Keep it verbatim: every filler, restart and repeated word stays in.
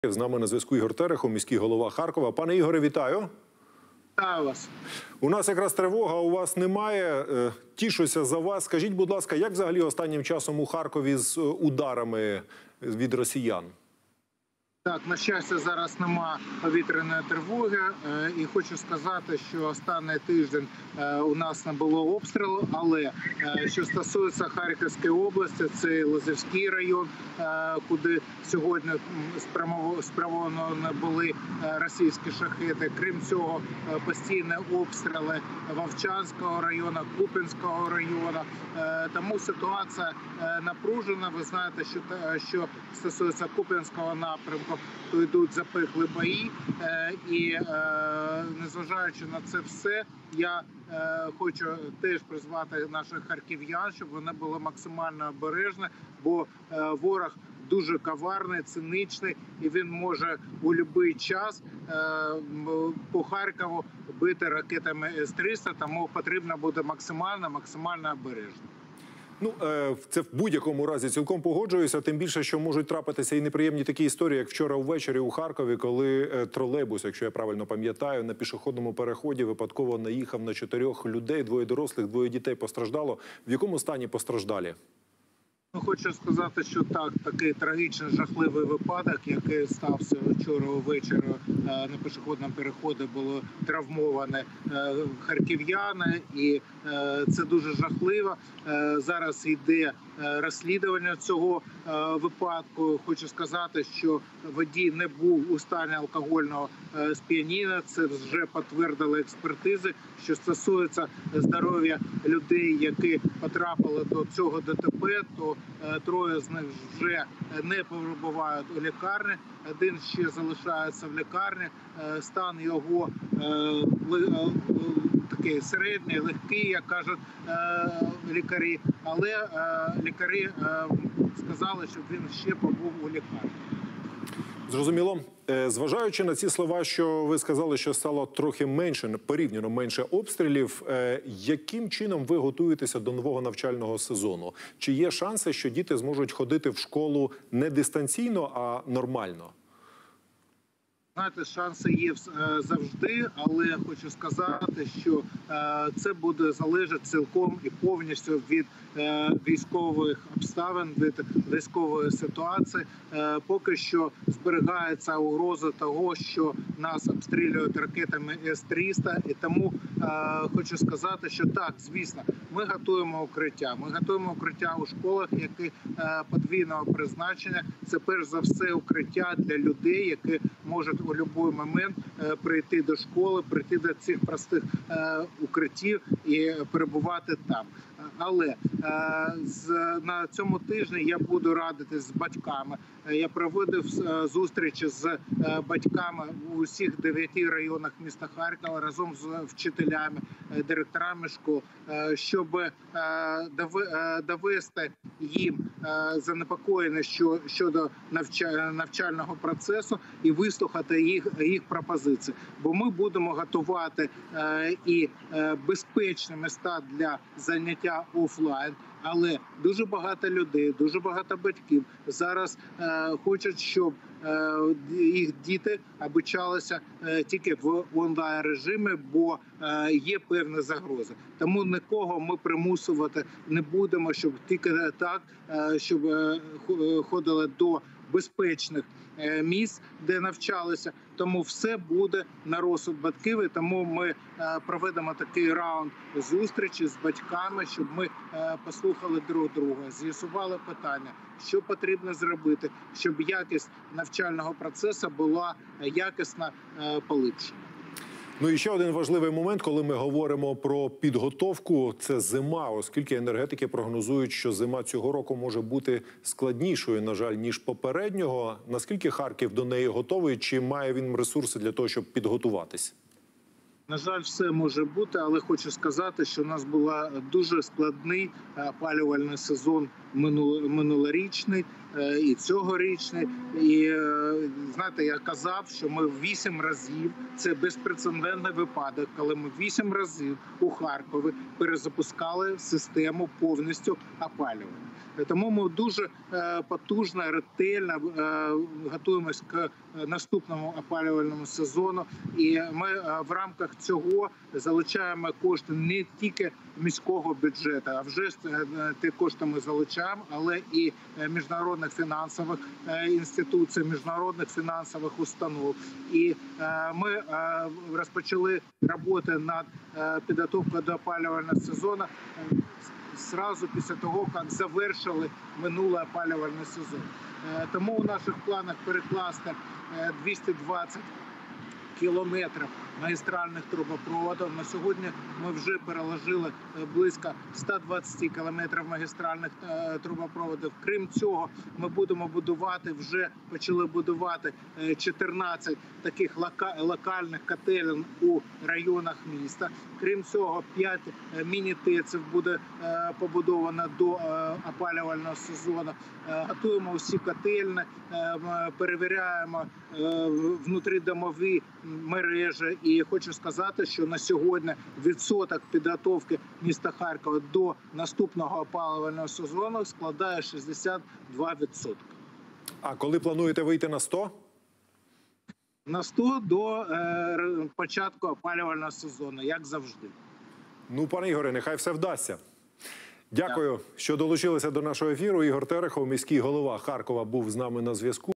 З нами на зв'язку Ігор Терехов, міський голова Харкова. Пане Ігоре, вітаю. Вітаю вас. У нас якраз тривога, у вас немає. Тішуся за вас. Скажіть, будь ласка, як взагалі останнім часом у Харкові з ударами від росіян? Так, на щастя, зараз нема повітряної тривоги. І хочу сказати, що останній тиждень у нас не було обстрілу, але що стосується Харківської області, це Лозівський район, куди сьогодні спрямовано не були російські шахеди. Крім цього, постійні обстріли Вовчанського району, Куп'янського району. Тому ситуація напружена. Ви знаєте, що, що стосується Куп'янського напрямку, то йдуть запеклі бої, і незважаючи на це все, я хочу теж призвати наших харків'ян, щоб вони були максимально обережні, бо ворог дуже коварний, цинічний, і він може у будь-який час по Харкову бити ракетами С триста, тому потрібно бути максимально, максимально обережно. Ну, це в будь-якому разі цілком погоджуюся, тим більше, що можуть трапитися і неприємні такі історії, як вчора ввечері у Харкові, коли тролейбус, якщо я правильно пам'ятаю, на пішохідному переході випадково наїхав на чотирьох людей, двоє дорослих, двоє дітей постраждало. В якому стані постраждалі? Хочу сказати, що так, такий трагічний, жахливий випадок, який стався вчора увечері на пішохідному переході, було травмоване харків'яни, і це дуже жахливо. Зараз йде розслідування цього випадку. Хочу сказати, що водій не був у стані алкогольного сп'яніння, це вже підтвердили експертизи. Що стосується здоров'я людей, які потрапили до цього ДТП, то троє з них вже не перебувають у лікарні, один ще залишається в лікарні, стан його такий середній, легкий, як кажуть лікарі, але лікарі сказали, щоб він ще побув у лікарні. Зрозуміло. Зважаючи на ці слова, що ви сказали, що стало трохи менше, порівняно менше обстрілів, яким чином ви готуєтеся до нового навчального сезону? Чи є шанси, що діти зможуть ходити в школу не дистанційно, а нормально? Знаєте, шанси є завжди, але я хочу сказати, що це буде залежати цілком і повністю від військових обставин, від військової ситуації. Поки що зберігається угроза того, що нас обстрілюють ракетами С триста, і тому хочу сказати, що так, звісно, ми готуємо укриття. Ми готуємо укриття у школах, які подвійного призначення. Це перш за все укриття для людей, які можуть у будь-який момент прийти до школи, прийти до цих простих укриттів і перебувати там. Але на цьому тижні я буду радитись з батьками. Я проводив зустрічі з батьками у усіх дев'яти районах міста Харкова разом з вчителями, директорами школ, щоб довести їм занепокоєння щодо навчального процесу і вислухати їх, їх пропозиції. Бо ми будемо готувати і безпечні міста для заняття офлайн. Але дуже багато людей, дуже багато батьків зараз е, хочуть, щоб е, їх діти обучалися е, тільки в онлайн-режимі, бо е, є певні загрози. Тому нікого ми примусувати не будемо, щоб тільки так, е, щоб е, ходили до безпечних місць, де навчалися. Тому все буде на розсуд батьків, і тому ми проведемо такий раунд зустрічі з батьками, щоб ми послухали друг друга, з'ясували питання, що потрібно зробити, щоб якість навчального процесу була якісно поліпшена. Ну і ще один важливий момент, коли ми говоримо про підготовку, це зима, оскільки енергетики прогнозують, що зима цього року може бути складнішою, на жаль, ніж попереднього. Наскільки Харків до неї готовий, чи має він ресурси для того, щоб підготуватись? На жаль, все може бути, але хочу сказати, що у нас був дуже складний опалювальний сезон минулорічний і цьогорічний. І знаєте, я казав, що ми вісім разів, це безпрецедентний випадок, коли ми вісім разів у Харкові перезапускали систему повністю опалювання. Тому ми дуже потужно, ретельно готуємося к наступному опалювальному сезону. І ми в рамках цього залучаємо кошти не тільки міського бюджету, а вже ті кошти ми залучаємо, але і міжнародних фінансових інституцій, міжнародних фінансових установ. І ми розпочали роботи над підготовкою до опалювального сезону сразу після того, як завершили минулий опалювальний сезон. Тому у наших планах перекласти двісті двадцять кілометрів магістральних трубопроводів. На сьогодні ми вже переложили близько ста двадцяти кілометрів магістральних трубопроводів. Крім цього, ми будемо будувати, вже почали будувати чотирнадцять таких локальних котелень у районах міста. Крім цього, п'ять міні-теців буде побудовано до опалювального сезону. Готуємо всі котельні, перевіряємо внутрідомові мережі. І хочу сказати, що на сьогодні відсоток підготовки міста Харкова до наступного опалювального сезону складає шістдесят два відсотки. А коли плануєте вийти на сто? На сто до е, початку опалювального сезону, як завжди. Ну, пане Ігоре, нехай все вдасться. Дякую, що долучилися до нашого ефіру. Ігор Терехов, міський голова Харкова, був з нами на зв'язку.